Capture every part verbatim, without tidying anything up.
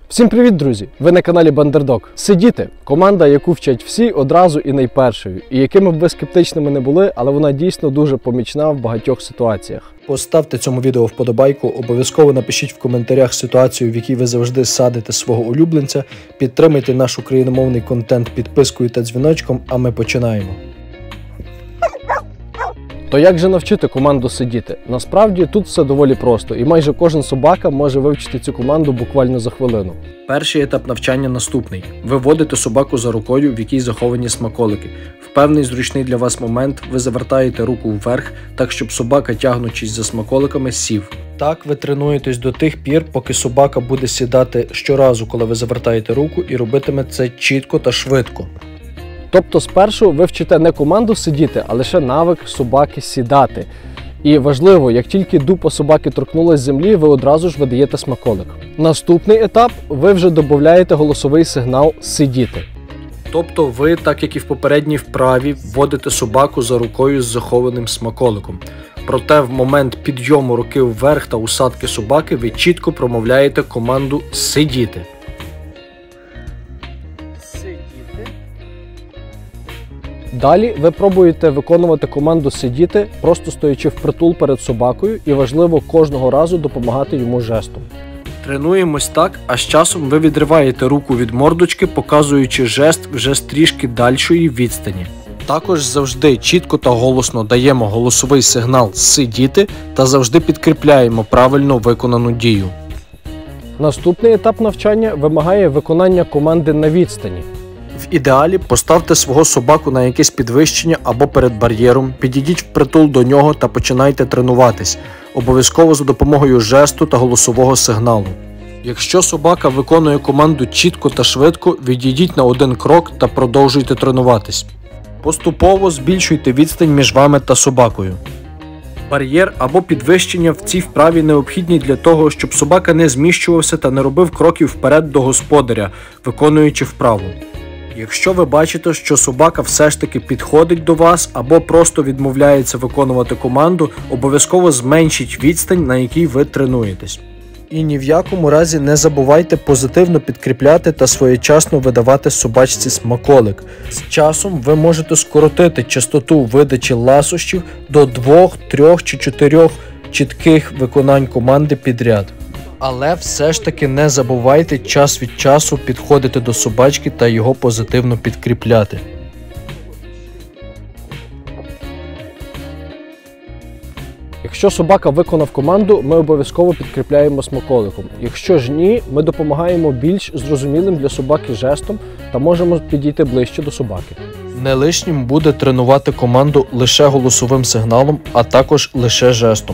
Всім привіт, друзі! Ви на каналі Бандердог. Сидіти – команда, яку вчать всі одразу і найпершою. І якими б ви скептичними не були, але вона дійсно дуже помічна в багатьох ситуаціях. Поставте цьому відео вподобайку, обов'язково напишіть в коментарях ситуацію, в якій ви завжди садите свого улюбленця, підтримайте наш україномовний контент підпискою та дзвіночком, а ми починаємо. То як же навчити команду сидіти? Насправді тут все доволі просто, і майже кожен собака може вивчити цю команду буквально за хвилину. Перший етап навчання наступний. Ви водите собаку за рукою, в якій заховані смаколики. В певний зручний для вас момент ви завертаєте руку вверх, так щоб собака, тягнучись за смаколиками, сів. Так ви тренуєтесь до тих пір, поки собака буде сідати щоразу, коли ви завертаєте руку, і робитиме це чітко та швидко. Тобто спершу ви вчите не команду сидіти, а лише навик собаки сідати. І важливо, як тільки дупа собаки торкнулась землі, ви одразу ж видаєте смаколик. Наступний етап – ви вже додаєте голосовий сигнал «сидіти». Тобто ви, так як і в попередній вправі, вводите собаку за рукою з захованим смаколиком. Проте в момент підйому руки вверх та усадки собаки ви чітко промовляєте команду «сидіти». Далі ви пробуєте виконувати команду «сидіти», просто стоячи впритул перед собакою, і важливо кожного разу допомагати йому жестом. Тренуємось так, а з часом ви відриваєте руку від мордочки, показуючи жест вже з трішки дальшої відстані. Також завжди чітко та голосно даємо голосовий сигнал «сидіти» та завжди підкріпляємо правильно виконану дію. Наступний етап навчання вимагає виконання команди на відстані. В ідеалі поставте свого собаку на якесь підвищення або перед бар'єром, підійдіть впритул до нього та починайте тренуватись, обов'язково за допомогою жесту та голосового сигналу. Якщо собака виконує команду чітко та швидко, відійдіть на один крок та продовжуйте тренуватись. Поступово збільшуйте відстань між вами та собакою. Бар'єр або підвищення в цій вправі необхідні для того, щоб собака не зміщувався та не робив кроків вперед до господаря, виконуючи вправу. Якщо ви бачите, що собака все ж таки підходить до вас або просто відмовляється виконувати команду, обов'язково зменшіть відстань, на якій ви тренуєтесь. І ні в якому разі не забувайте позитивно підкріпляти та своєчасно видавати собачці смаколик. З часом ви можете скоротити частоту видачі ласощів до двох, трьох чи чотирьох чітких виконань команди підряд. Але все ж таки не забувайте час від часу підходити до собачки та його позитивно підкріпляти. Якщо собака виконав команду, ми обов'язково підкріпляємо смаколиком. Якщо ж ні, ми допомагаємо більш зрозумілим для собаки жестом та можемо підійти ближче до собаки. Не лишнім буде тренувати команду лише голосовим сигналом, а також лише жестом.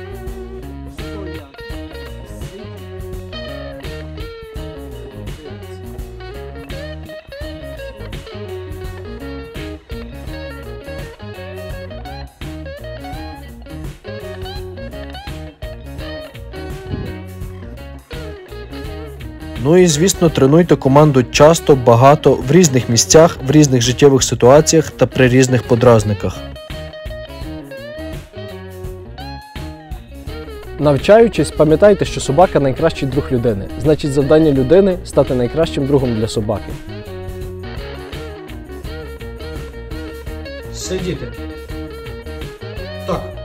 Ну і, звісно, тренуйте команду часто, багато, в різних місцях, в різних життєвих ситуаціях та при різних подразниках. Навчаючись, пам'ятайте, що собака – найкращий друг людини. Значить, завдання людини – стати найкращим другом для собаки. Сидіти. Так.